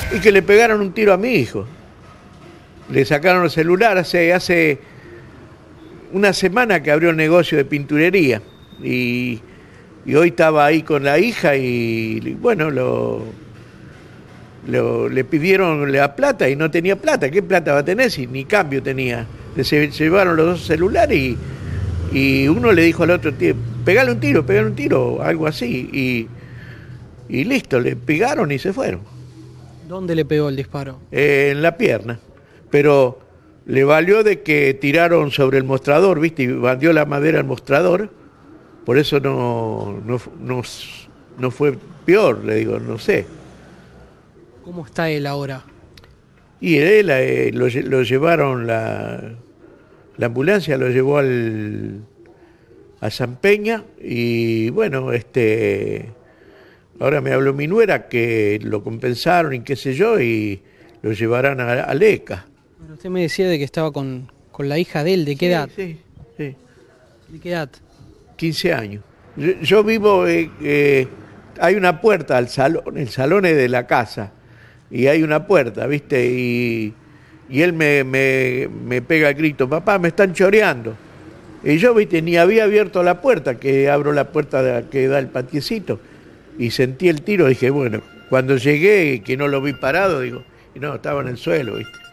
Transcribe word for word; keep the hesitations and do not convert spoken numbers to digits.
Y que le pegaron un tiro a mi hijo. Le sacaron el celular hace, hace una semana que abrió el negocio de pinturería. Y, y hoy estaba ahí con la hija y, bueno, lo, lo, le pidieron la plata y no tenía plata. ¿Qué plata va a tener si ni cambio tenía? Se, se llevaron los dos celulares y, y uno le dijo al otro, tío, pegale un tiro, pegale un tiro, algo así. Y, y listo, le pegaron y se fueron. ¿Dónde le pegó el disparo? Eh, en la pierna. Pero le valió de que tiraron sobre el mostrador, ¿viste? Y bandió la madera al mostrador. Por eso no, no, no, no fue peor, le digo, no sé. ¿Cómo está él ahora? Y él eh, lo, lo llevaron, la, la ambulancia lo llevó al, a San Peña y bueno, este, ahora me habló mi nuera que lo compensaron y qué sé yo y lo llevarán a, a Leca. Bueno, usted me decía de que estaba con, con la hija de él, ¿de qué Sí, edad? Sí, sí. ¿De qué edad? quince años. Yo, yo vivo, eh, eh, hay una puerta al salón, el salón es de la casa, y hay una puerta, ¿viste? Y, y él me, me, me pega el grito, papá, me están choreando. Y yo, ¿viste? Ni había abierto la puerta, que abro la puerta de, que da el patiecito, y sentí el tiro, dije, bueno, cuando llegué, que no lo vi parado, digo, y no, estaba en el suelo, ¿viste?